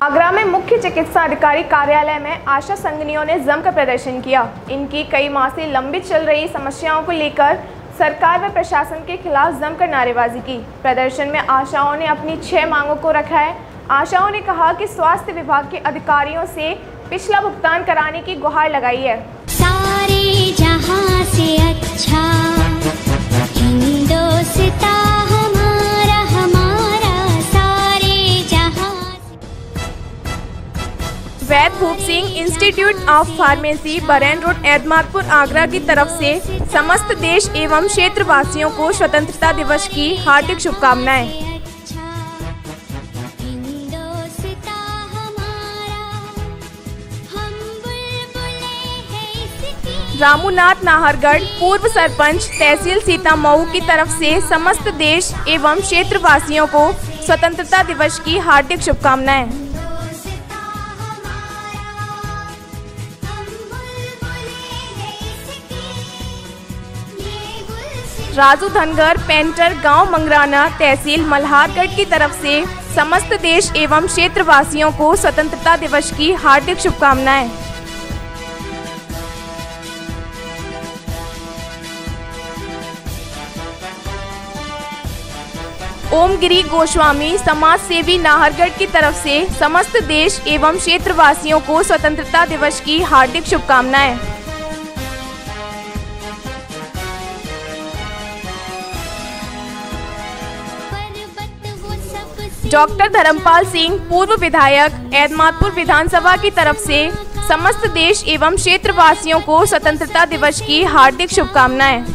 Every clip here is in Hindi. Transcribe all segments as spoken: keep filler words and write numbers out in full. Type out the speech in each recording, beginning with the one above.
आगरा में मुख्य चिकित्सा अधिकारी कार्यालय में आशा संगनियों ने जमकर प्रदर्शन किया। इनकी कई माह से लंबित चल रही समस्याओं को लेकर सरकार व प्रशासन के खिलाफ जमकर नारेबाजी की। प्रदर्शन में आशाओं ने अपनी छह मांगों को रखा है। आशाओं ने कहा कि स्वास्थ्य विभाग के अधिकारियों से पिछला भुगतान कराने की गुहार लगाई है। सारे जहां से अच्छा हिंदुस्तां हमारा हमारा सारे जहां। Vaid Bhoop Singh institute of pharmacy Barain road Edmatpur Agra की तरफ से समस्त देश एवं क्षेत्रवासियों को स्वतंत्रता दिवस की हार्दिक शुभकामनाएं। रामूनाथ नाहरगढ़ पूर्व सरपंच तहसील सीतामऊ की तरफ से समस्त देश एवं क्षेत्रवासियों को स्वतंत्रता दिवस की हार्दिक शुभकामनाएं। राजू धनगर पेंटर गांव मंगराना तहसील मल्हारगढ़ की तरफ से समस्त देश एवं क्षेत्रवासियों को स्वतंत्रता दिवस की हार्दिक शुभकामनाएं। ओमगिरी गोस्वामी समाज सेवी नाहरगढ़ की तरफ से समस्त देश एवं क्षेत्रवासियों को स्वतंत्रता दिवस की हार्दिक शुभकामनाएं। डॉक्टर धर्मपाल सिंह पूर्व विधायक एदमातपुर विधानसभा की तरफ से समस्त देश एवं क्षेत्रवासियों को स्वतंत्रता दिवस की हार्दिक शुभकामनाएं।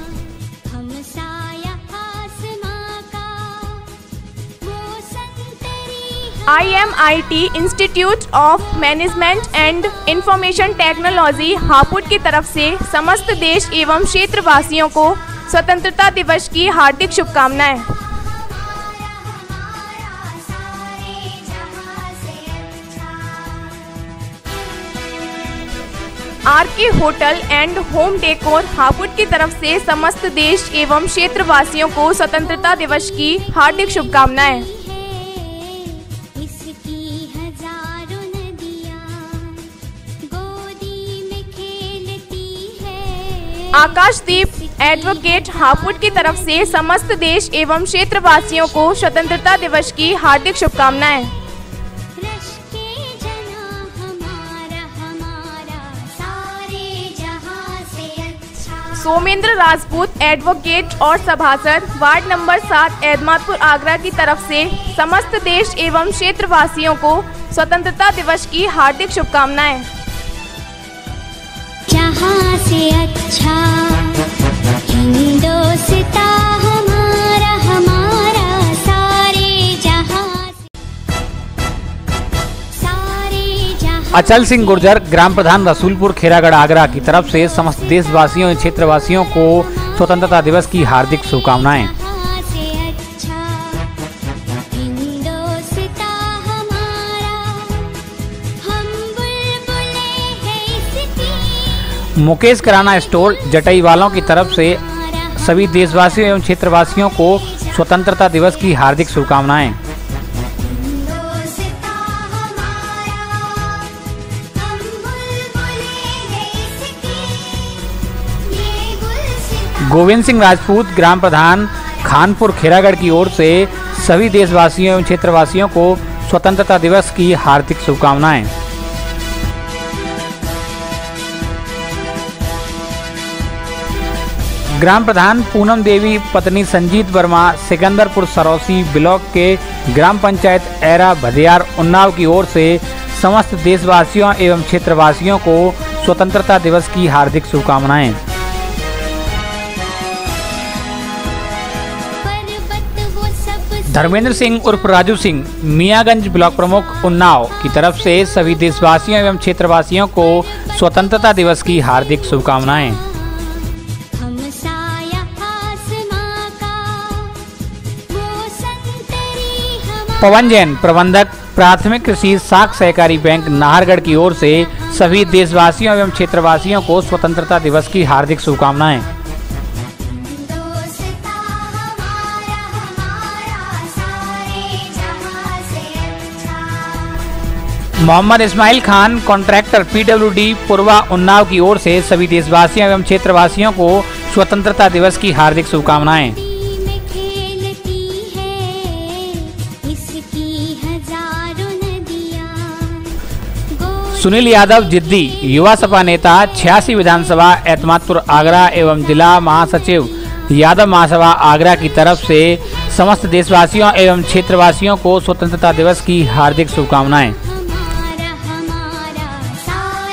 I M I T institute of management and information technology Hapur की तरफ से समस्त देश एवं क्षेत्रवासियों को स्वतंत्रता दिवस की हार्दिक शुभकामनाएं। R K hotel and home decor Hapur की तरफ से समस्त देश एवं क्षेत्रवासियों को स्वतंत्रता दिवस की हार्दिक शुभकामनाएं। आकाशदीप एडवोकेट हापुड़ की तरफ से समस्त देश एवं क्षेत्रवासियों को स्वतंत्रता दिवस की हार्दिक शुभकामनाएं। सोमेंद्र राजपूत एडवोकेट और सभासद वार्ड नंबर सात एदमातपुर आगरा की तरफ से समस्त देश एवं क्षेत्रवासियों को स्वतंत्रता दिवस की हार्दिक शुभकामनाएं। जहां से अच्छा हिंदुस्तां हमारा हमारा सारे जहां सारे जहां। अचल सिंह गुर्जर ग्राम प्रधान रसूलपुर खेरागढ़ आगरा की तरफ से समस्त देशवासियों और क्षेत्रवासियों को स्वतंत्रता दिवस की हार्दिक शुभकामनाएं। मुकेश किराना स्टोर जटई वालों की तरफ से सभी देशवासियों एवं क्षेत्रवासियों को स्वतंत्रता दिवस की हार्दिक शुभकामनाएं। गोविंद सिंह राजपूत ग्राम प्रधान खानपुर खेरागढ़ की ओर से सभी देशवासियों एवं क्षेत्रवासियों को स्वतंत्रता दिवस की हार्दिक शुभकामनाएं। ग्राम प्रधान पूनम देवी पत्नी संजीत वर्मा सिकंदरपुर सरौसी ब्लॉक के ग्राम पंचायत ऐरा भदियार उन्नाव की ओर से समस्त देशवासियों एवं क्षेत्रवासियों को स्वतंत्रता दिवस की हार्दिक शुभकामनाएं। धर्मेंद्र सिंह उर्फ राजू सिंह मियागंज ब्लॉक प्रमुख उन्नाव की तरफ से सभी देशवासियों एवं क्षेत्रवासियों को स्वतंत्रता दिवस की हार्दिक शुभकामनाएं। पवन जैन प्रबंधक प्राथमिक कृषि साख सहकारी बैंक नाहरगढ़ की ओर से सभी देशवासियों एवं क्षेत्रवासियों को स्वतंत्रता दिवस की हार्दिक शुभकामनाएं। मोहम्मद इस्माइल खान, कॉन्ट्रैक्टर पीडब्ल्यूडी पूर्वा उन्नाव की ओर से सभी देशवासियों एवं क्षेत्रवासियों को स्वतंत्रता दिवस की हार्दिक शुभकामनाएं। में खेलती है इसकी हजारों नदियाँ। सुनील यादव जिद्दी, युवा सपा नेता, छियासी विधानसभा एतमादपुर आगरा एवं जिला महासचिव यादव महासभा आगरा की तरफ से समस्त देशवासियों एवं क्षेत्रवासियों को स्वतंत्रता दिवस की हार्दिक शुभकामनाएं। हमारा हमारा सारा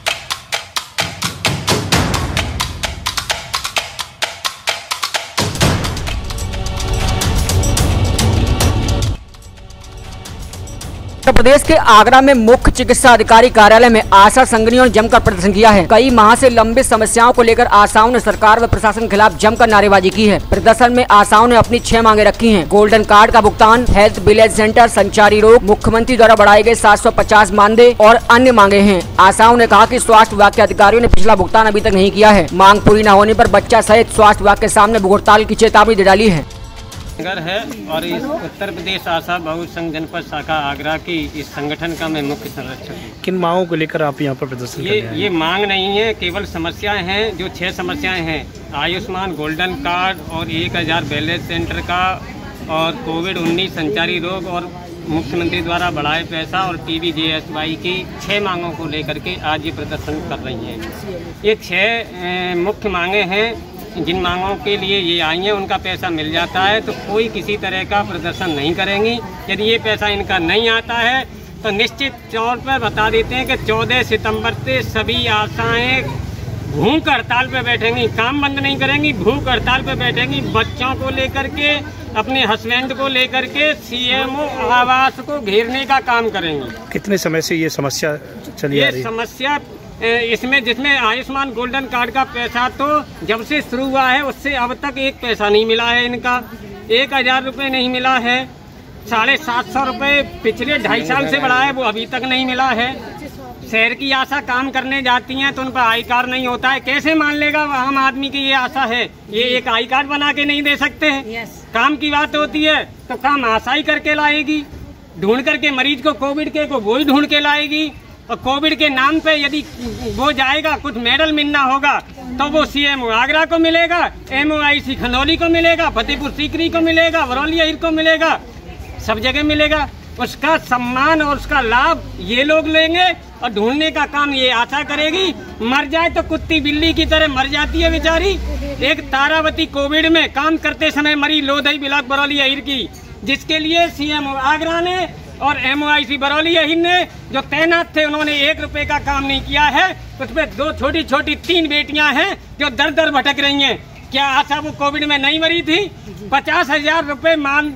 उत्तर प्रदेश के आगरा में मुख्य चिकित्सा अधिकारी कार्यालय में आशा संगठनियों ने जमकर प्रदर्शन किया है। कई माह से लंबित समस्याओं को लेकर आशाओं ने सरकार व प्रशासन के खिलाफ जमकर नारेबाजी की है। प्रदर्शन में आशाओं ने अपनी छह मांगे रखी हैं। गोल्डन कार्ड का भुगतान, हेल्थ विलेज सेंटर, संचारी रोग, मुख्यमंत्री द्वारा बढ़ाए गए सात सौ पचास मानदेय और अन्य मांगे हैं। आशाओं ने कहा कि स्वास्थ्य विभाग के अधिकारियों ने पिछला भुगतान अभी तक नहीं किया है। मांग पूरी न होने पर बच्चा सहित स्वास्थ्य विभाग के सामने हड़ताल की चेतावनी दे डाली है। नगर है और इस उत्तर प्रदेश आशा बहु संघ जनपद शाखा आगरा की इस संगठन का मैं मुख्य संरक्षक हूँ। किन मांगों को लेकर आप यहाँ पर प्रदर्शन ये कर रहे हैं? ये मांग नहीं है, केवल समस्याएं हैं। जो छह समस्याएं हैं, आयुष्मान गोल्डन कार्ड और एक हज़ार बैलेंस सेंटर का और कोविड उन्नीस संचारी रोग और मुख्यमंत्री द्वारा बढ़ाए पैसा और T B J S Y की छः मांगों को लेकर के आज ये प्रदर्शन कर रही हैं। ये छः मुख्य मांगे हैं। जिन मांगों के लिए ये आई हैं उनका पैसा मिल जाता है तो कोई किसी तरह का प्रदर्शन नहीं करेंगी। यदि ये पैसा इनका नहीं आता है तो निश्चित तौर पर बता देते हैं कि चौदह सितंबर से सभी आशाएं भूख हड़ताल पे बैठेंगी, काम बंद नहीं करेंगी, भूख हड़ताल पे बैठेंगी। बच्चों को लेकर के, अपने हस्बैंड को लेकर के सीएमओ आवास को घेरने का काम करेंगी। कितने समय से ये समस्या चली आ रही ये है? समस्या इसमें जिसमें आयुष्मान गोल्डन कार्ड का पैसा तो जब से शुरू हुआ है उससे अब तक एक पैसा नहीं मिला है। इनका एक हजार रुपये नहीं मिला है। साढ़े सात सौ रुपये पिछले ढाई साल से बढ़ा है, वो अभी तक नहीं मिला है। शहर की आशा काम करने जाती हैं तो उन पर आई कार्ड नहीं होता है। कैसे मान लेगा आम आदमी की ये आशा है? ये एक आई कार्ड बना के नहीं दे सकते हैं। काम की बात होती है तो काम आशा ही करके लाएगी, ढूंढ करके मरीज को कोविड के को वो ही ढूंढ के लाएगी। और कोविड के नाम पे यदि वो जाएगा, कुछ मेडल मिलना होगा तो वो सीएमओ आगरा को मिलेगा, एमओआईसी खनौली को मिलेगा, फतेहपुर सीकरी को मिलेगा, बरौली हिर को मिलेगा, सब जगह मिलेगा। उसका सम्मान और उसका लाभ ये लोग लेंगे और ढूंढने का काम ये आशा करेगी। मर जाए तो कुत्ती बिल्ली की तरह मर जाती है बेचारी। एक तारावती कोविड में काम करते समय मरी लोधई ब्लॉक बरौली हिर की, जिसके लिए सीएमओ आगरा ने और एमओआईसी बरौली हिर ने जो तैनात थे उन्होंने एक रुपए का काम नहीं किया है। उसमें दो छोटी छोटी तीन बेटियां हैं जो दर दर भटक रही हैं। क्या आशा वो कोविड में नहीं मरी थी? पचास हजार रुपए मान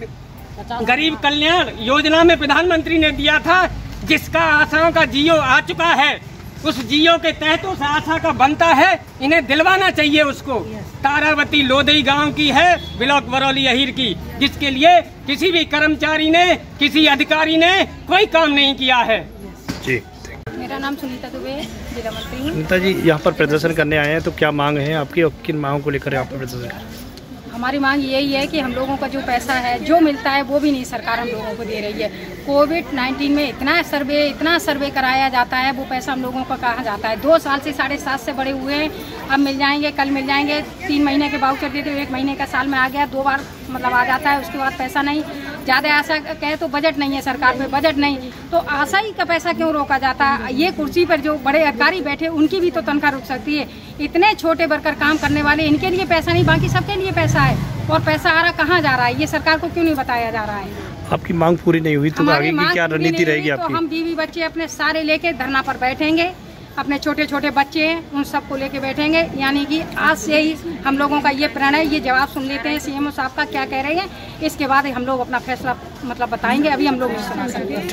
गरीब कल्याण योजना में प्रधानमंत्री ने दिया था, जिसका आशाओं का जियो आ चुका है। उस जियो के तहत उस आशा का बनता है, इन्हें दिलवाना चाहिए उसको। तारावती लोधई गांव की है, ब्लॉक बरौली हिर की, जिसके लिए किसी भी कर्मचारी ने, किसी अधिकारी ने कोई काम नहीं किया है। जी, मेरा नाम सुनीता दुबे, जिला मंत्री हूँ। सुनीता जी, यहाँ पर प्रदर्शन करने आए हैं तो क्या मांग है आपकी और किन मांगों को लेकर यहाँ पर प्रदर्शन कर रहे हैं? हमारी मांग यही है कि हम लोगों का जो पैसा है, जो मिलता है वो भी नहीं सरकार हम लोगों को दे रही है। कोविड नाइन्टीन में इतना सर्वे इतना सर्वे कराया जाता है, वो पैसा हम लोगों का कहाँ जाता है? दो साल से साढ़े सात से बड़े हुए हैं, अब मिल जाएंगे, कल मिल जाएंगे। तीन महीने के वाउचर देते हुए एक महीने का साल में आ गया, दो बार मतलब आ जाता है, उसके बाद पैसा नहीं। ज़्यादा आशा कहे तो बजट नहीं है सरकार पे, बजट नहीं तो आशा ही का पैसा क्यों रोका जाता है? ये कुर्सी पर जो बड़े अधिकारी बैठे उनकी भी तो तनख्वाह रुक सकती है। इतने छोटे वर्कर काम करने वाले, इनके लिए पैसा नहीं, बाकी सबके लिए पैसा है। और पैसा आ रहा कहाँ जा रहा है, ये सरकार को क्यों नहीं बताया जा रहा है? आपकी मांग पूरी नहीं हुई तो आगे की क्या रणनीति रहेगी आपकी? तो हम बीवी बच्चे अपने सारे लेके धरना पर बैठेंगे। अपने छोटे छोटे बच्चे हैं उन सबको लेके बैठेंगे। यानी कि आज से ही हम लोगों का ये प्रण है। ये जवाब सुन लेते हैं सीएमओ साहब का क्या कह रहे हैं, इसके बाद हम लोग अपना फैसला मतलब बताएंगे। अभी हम लोग नहीं सुना सकते।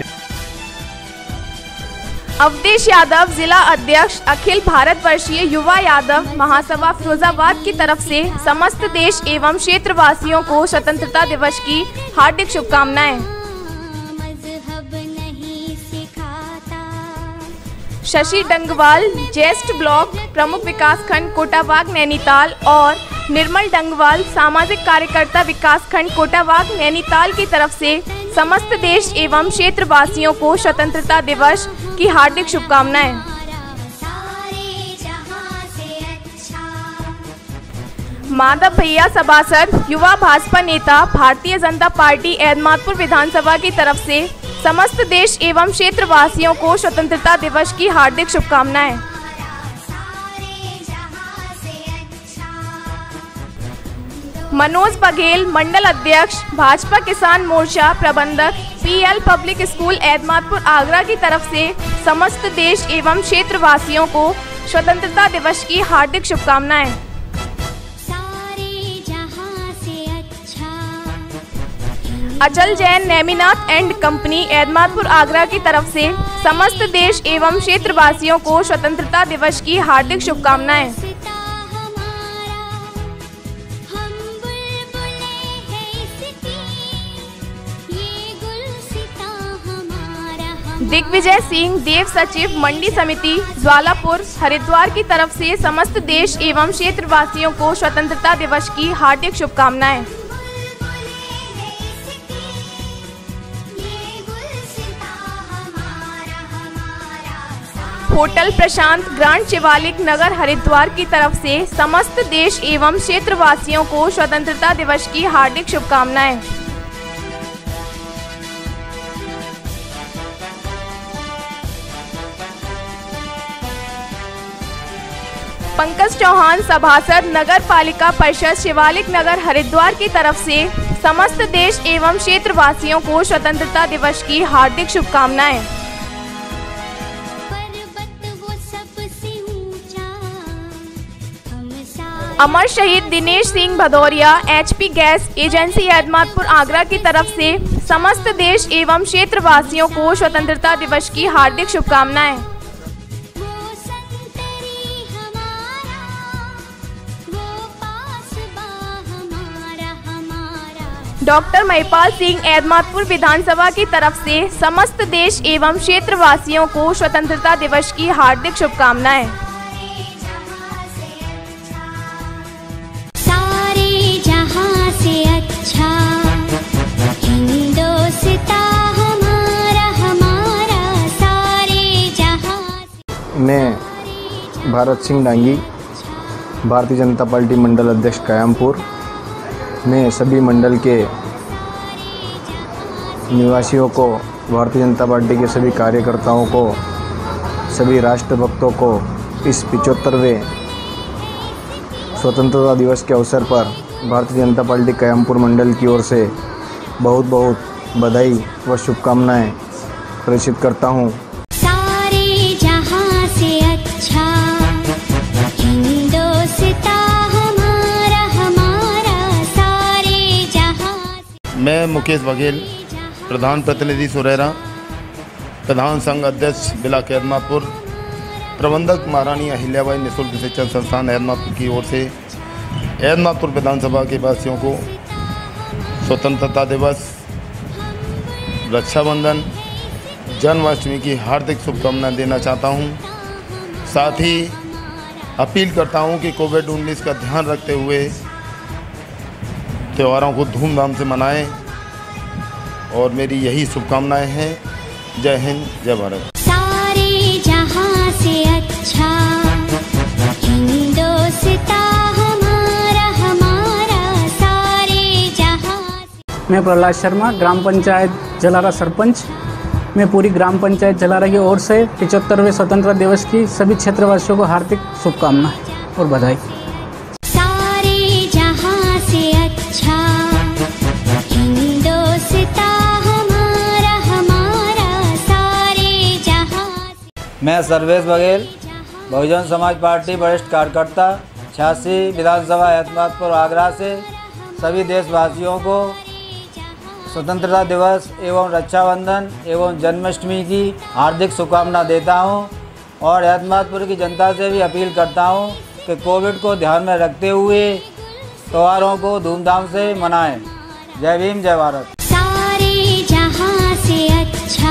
अवधेश यादव, जिला अध्यक्ष, अखिल भारत वर्षीय युवा यादव महासभा फिरोजाबाद की तरफ से समस्त देश एवं क्षेत्रवासियों को स्वतंत्रता दिवस की हार्दिक शुभकामनाएं। मज़हब नहीं सिखाता। शशि डंगवाल, ज्येष्ठ ब्लॉक प्रमुख विकास खंड कोटाबाग नैनीताल और निर्मल डंगवाल, सामाजिक कार्यकर्ता विकास खंड कोटाबाग नैनीताल की तरफ से समस्त देश एवं क्षेत्रवासियों को स्वतंत्रता दिवस की हार्दिक शुभकामनाएं। सारे जहां से अच्छा। माधव भैया सभासद युवा भाजपा नेता भारतीय जनता पार्टी एदमातपुर विधानसभा की तरफ से समस्त देश एवं क्षेत्रवासियों को स्वतंत्रता दिवस की हार्दिक शुभकामनाएं। मनोज बघेल मंडल अध्यक्ष भाजपा किसान मोर्चा प्रबंधक PL public school Edmatpur Agra की तरफ से समस्त देश एवं क्षेत्रवासियों को स्वतंत्रता दिवस की हार्दिक शुभकामनाएं। सारे जहां से अच्छा। अचल जैन नेमिनाथ एंड कंपनी एदमातपुर आगरा की तरफ से समस्त देश एवं क्षेत्रवासियों को स्वतंत्रता दिवस की हार्दिक शुभकामनाएं। दिग्विजय सिंह देव सचिव मंडी समिति ज्वालापुर हरिद्वार की तरफ से समस्त देश एवं क्षेत्रवासियों को स्वतंत्रता दिवस की हार्दिक शुभकामनाएं। होटल प्रशांत ग्रांड शिवालिक नगर हरिद्वार की तरफ से समस्त देश एवं क्षेत्रवासियों को स्वतंत्रता दिवस की हार्दिक शुभकामनाएं। पंकज चौहान सभासद नगर पालिका परिषद शिवालिक नगर हरिद्वार की तरफ से समस्त देश एवं क्षेत्रवासियों को स्वतंत्रता दिवस की हार्दिक शुभकामनाएं। अमर शहीद Dinesh Singh Bhadauria HP gas agency Edmatpur Agra की तरफ से समस्त देश एवं क्षेत्रवासियों को स्वतंत्रता दिवस की हार्दिक शुभकामनाएं। डॉक्टर महिपाल सिंह एदमातपुर विधानसभा की तरफ से समस्त देश एवं क्षेत्रवासियों को स्वतंत्रता दिवस की हार्दिक शुभकामनाएं। सारे जहां से अच्छा। हिंदुस्तान हमारा हमारा सारे जहां से। मैं भारत सिंह डांगी भारतीय जनता पार्टी मंडल अध्यक्ष कयामपुर में सभी मंडल के निवासियों को, भारतीय जनता पार्टी के सभी कार्यकर्ताओं को, सभी राष्ट्रभक्तों को इस पचहत्तरवें स्वतंत्रता दिवस के अवसर पर भारतीय जनता पार्टी कयामपुर मंडल की ओर से बहुत बहुत बधाई व शुभकामनाएं प्रेषित करता हूं। सारे जहां से अच्छा। मैं मुकेश बघेल प्रधान प्रतिनिधि सुरेरा, प्रधान संघ अध्यक्ष ब्लॉक एदमातपुर, प्रबंधक महारानी अहिल्याबाई निःशुल्क शिक्षण संस्थान एदमातपुर की ओर से एदमातपुर विधानसभा के वासियों को स्वतंत्रता दिवस, रक्षाबंधन, जन्माष्टमी की हार्दिक शुभकामनाएं देना चाहता हूं। साथ ही अपील करता हूं कि कोविड उन्नीस का ध्यान रखते हुए त्योहारों को धूमधाम से मनाएं और मेरी यही शुभकामनाएं हैं। जय हिंद, जय भारत। सारे जहां से अच्छा। हिंदुस्तान हमारा हमारा सारे जहां से। मैं प्रहलाद शर्मा ग्राम पंचायत जलारा सरपंच। मैं पूरी ग्राम पंचायत जलारा की ओर से पचहत्तरवें स्वतंत्रता दिवस की सभी क्षेत्रवासियों को हार्दिक शुभकामनाएं और बधाई। मैं सर्वेश बघेल बहुजन समाज पार्टी वरिष्ठ कार्यकर्ता छियासी विधानसभा एदमातपुर आगरा से सभी देशवासियों को स्वतंत्रता दिवस एवं रक्षाबंधन एवं जन्माष्टमी की हार्दिक शुभकामना देता हूं और एदमातपुर की जनता से भी अपील करता हूं कि कोविड को ध्यान में रखते हुए त्योहारों को धूमधाम से मनाएं। जय भीम, जय भारत। सारे जहां से अच्छा।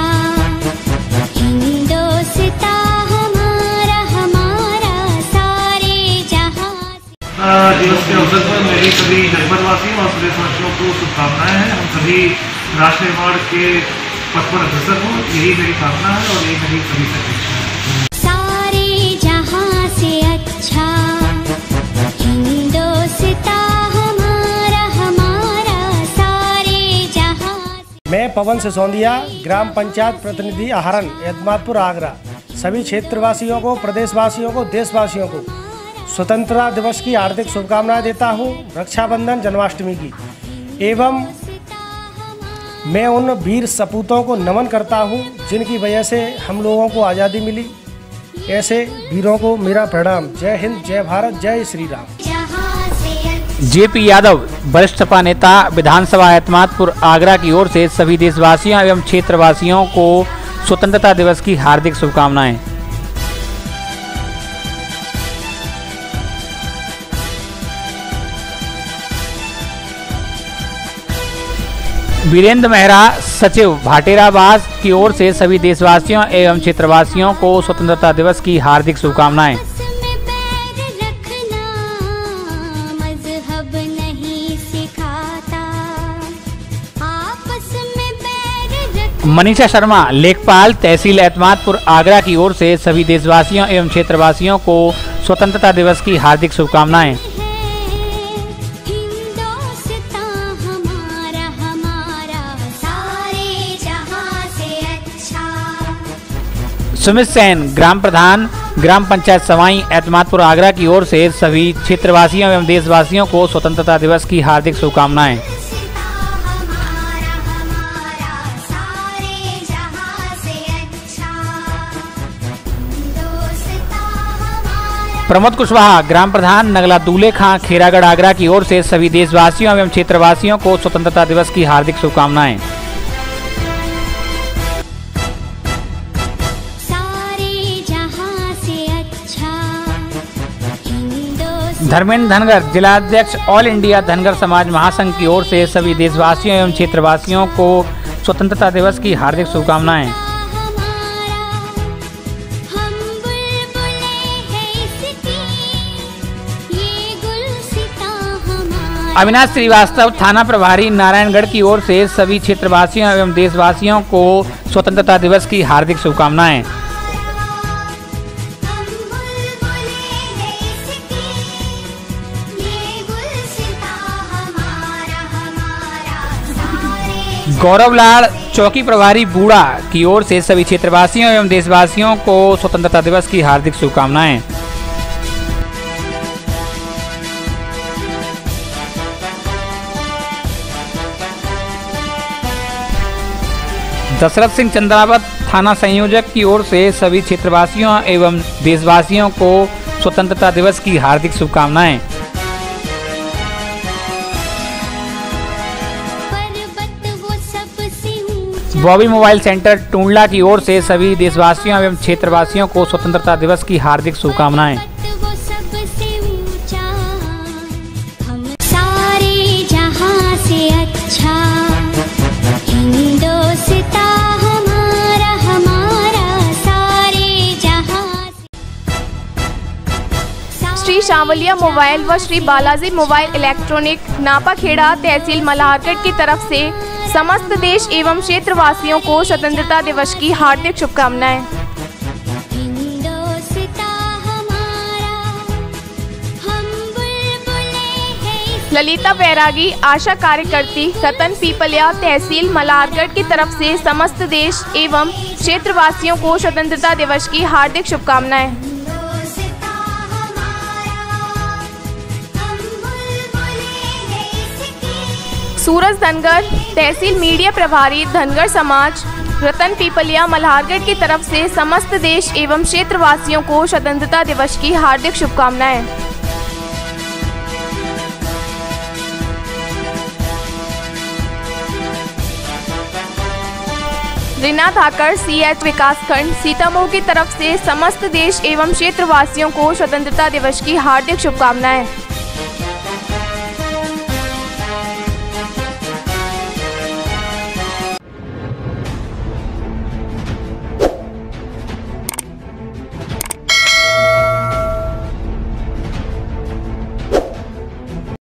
हिंदुस्तान हमारा हमारा सारे जहां से। दिवस के अवसर पर मेरी सभी जनपदवासियों और प्रदेशवासियों को शुभकामनाएं हैं। हम सभी राष्ट्र निर्माण के पथ पर अग्रसर हो, यही मेरी कामना है और यही मेरी कभी तक इच्छा है। सारे जहां से अच्छा हिंदुस्तां हमारा हमारा सारे जहां। मैं पवन सिसोदिया, ग्राम पंचायत प्रतिनिधि आहरण, एतमादपुर, आगरा, सभी क्षेत्रवासियों को, प्रदेशवासियों को, देशवासियों को स्वतंत्रता दिवस की हार्दिक शुभकामनाएं देता हूं, रक्षाबंधन, जन्माष्टमी की। एवं मैं उन वीर सपूतों को नमन करता हूं जिनकी वजह से हम लोगों को आज़ादी मिली। ऐसे वीरों को मेरा प्रणाम। जय हिंद, जय भारत, जय श्री राम। जेपी यादव, वरिष्ठ सपा नेता, विधानसभा एतमादपुर, आगरा की ओर से सभी देशवासियों एवं क्षेत्रवासियों को स्वतंत्रता दिवस की हार्दिक शुभकामनाएं। वीरेंद्र मेहरा, सचिव, भाटेराबाद की ओर से सभी देशवासियों एवं क्षेत्रवासियों को स्वतंत्रता दिवस की हार्दिक शुभकामनाएं। मनीषा शर्मा, लेखपाल, तहसील एतमादपुर, आगरा की ओर से सभी देशवासियों एवं क्षेत्रवासियों को स्वतंत्रता दिवस की हार्दिक शुभकामनाएं। सुमित सेन, ग्राम प्रधान, ग्राम पंचायत सवाई, एतमादपुर, आगरा की ओर से सभी क्षेत्रवासियों एवं देशवासियों को स्वतंत्रता दिवस की हार्दिक शुभकामनाएं। प्रमोद कुशवाहा, ग्राम प्रधान, नगला दूल्हे खां, खेरागढ़, आगरा की ओर से सभी देशवासियों एवं क्षेत्रवासियों को स्वतंत्रता दिवस की हार्दिक शुभकामनाएं। धर्मेंद्र धनगर, जिलाध्यक्ष, ऑल इंडिया धनगर समाज महासंघ की ओर से सभी देशवासियों एवं क्षेत्रवासियों को स्वतंत्रता दिवस की हार्दिक शुभकामनाएं। अविनाश श्रीवास्तव, थाना प्रभारी, नारायणगढ़ की ओर से सभी क्षेत्रवासियों एवं देशवासियों को स्वतंत्रता दिवस की हार्दिक शुभकामनाएं। गौरव लाल, चौकी प्रभारी, बूढ़ा की ओर से सभी क्षेत्रवासियों एवं देशवासियों को स्वतंत्रता दिवस की हार्दिक शुभकामनाएं। दशरथ सिंह चंद्रावत, थाना संयोजक की ओर से सभी क्षेत्रवासियों एवं देशवासियों को स्वतंत्रता दिवस की हार्दिक शुभकामनाएं। बॉबी मोबाइल सेंटर, टूंडला की ओर से सभी देशवासियों एवं क्षेत्रवासियों को स्वतंत्रता दिवस की हार्दिक शुभकामनाएं। सारे जहां से अच्छा हिंदुस्तां हमारा हमारा सारे जहां। श्री शामलिया मोबाइल व श्री बालाजी मोबाइल इलेक्ट्रॉनिक, नापाखेड़ा, तहसील मल्हारगढ़ की तरफ से समस्त देश एवं क्षेत्रवासियों को स्वतंत्रता दिवस की हार्दिक शुभकामनाएं। ललिता बैरागी, आशा कार्यकर्ती, रतन पीपलिया, तहसील मल्हारगढ़ की तरफ से समस्त देश एवं क्षेत्रवासियों को स्वतंत्रता दिवस की हार्दिक शुभकामनाएं। सूरज धनगर, तहसील मीडिया प्रभारी, धनगर समाज, रतन पीपलिया, मल्हारगढ़ की तरफ से समस्त देश एवं क्षेत्रवासियों को स्वतंत्रता दिवस की हार्दिक शुभकामनाएं। रीना धाकर, सी एच विकासखंड, सीतामऊ की तरफ से समस्त देश एवं क्षेत्रवासियों को स्वतंत्रता दिवस की हार्दिक शुभकामनाएं।